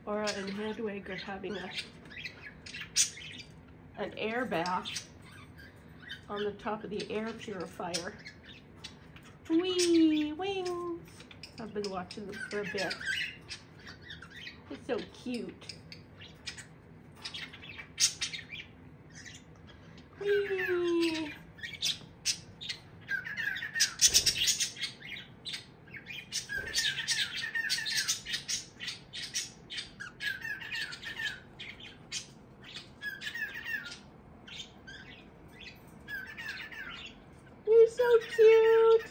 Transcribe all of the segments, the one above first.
Laura and Hedwig are having an air bath on the top of the air purifier. Wee wings! I've been watching them for a bit. It's so cute. Wee! You're so cute.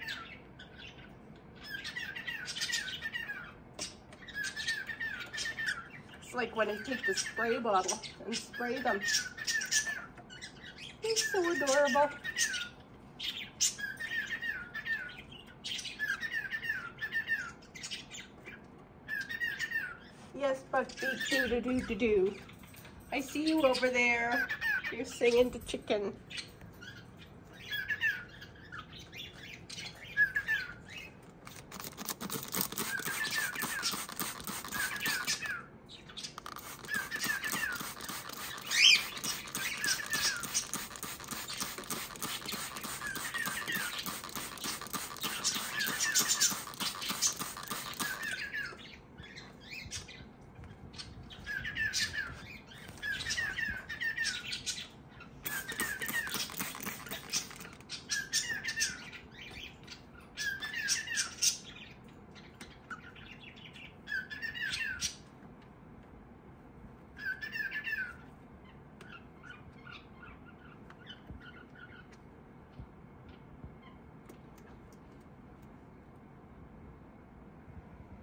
It's like when I take the spray bottle and spray them. He's so adorable. Yes, Buckbeak, do-do-do-do-do. I see you over there. You're singing to chicken.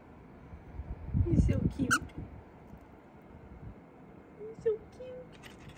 He's so cute. He's so cute.